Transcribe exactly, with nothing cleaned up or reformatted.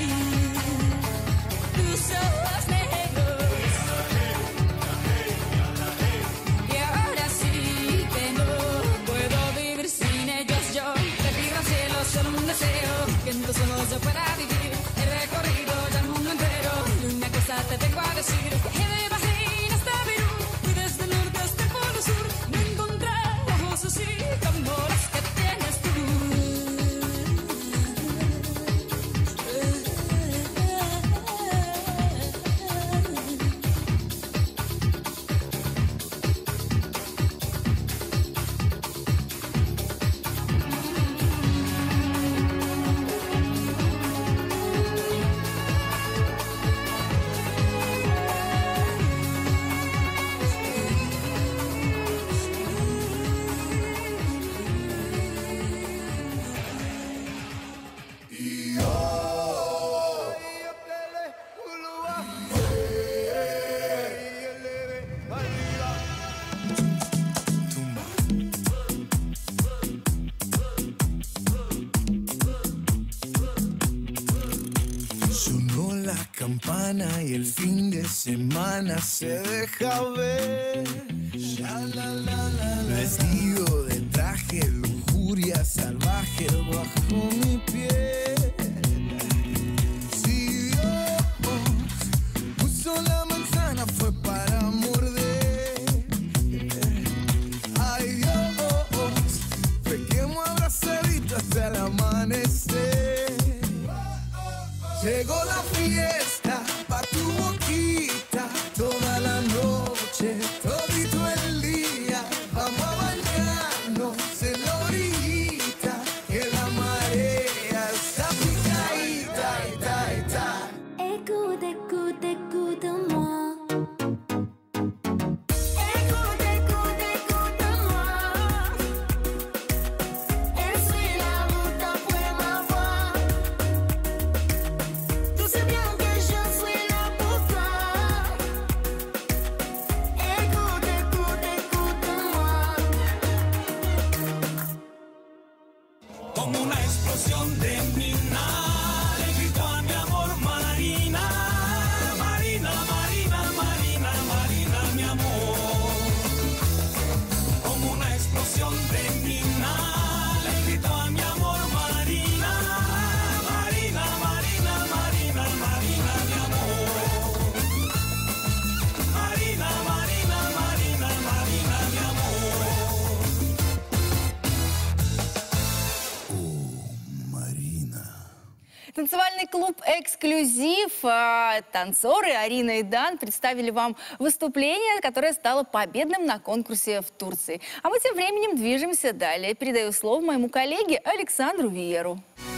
tus ojos negros. Y ahora sí que no puedo vivir sin ellos. Yo te pido al cielo solo un deseo, que en tus ojos yo pueda vivir. He recorrido ya el mundo entero y una cosa te tengo a decir. Que de Bahrein hasta Perú y desde el norte hasta el polo sur no he encontrado ojos así como los que tienes tú. Sonó la campana y el fin de semana se deja ver. Vestido de traje, lujuria salvaje bajo mi piel. Si Dios puso la manzana fue para morder. Ay Dios, pequemos abrazaditos hasta el amanecer. Llegó la fiesta pa' tu boquita, toda la noche, todito el día. Vamos a bañarnos en la orillita, que la marea está picadita, ita, ita. Écoute, écoute, écoute-moi. Como una explosión de mina, le grito a mi amor Marina, Marina, Marina, Marina, Marina, mi amor. Como una explosión de mina, le grito a mi amor Marina, Marina, Marina, Marina, Marina, mi amor. Marina, Marina, Marina, Marina, mi amor. Танцевальный клуб «Эксклюзив». Танцоры Арина и Дан представили вам выступление, которое стало победным на конкурсе в Турции. А мы тем временем движемся далее. Передаю слово моему коллеге Александру Виеру.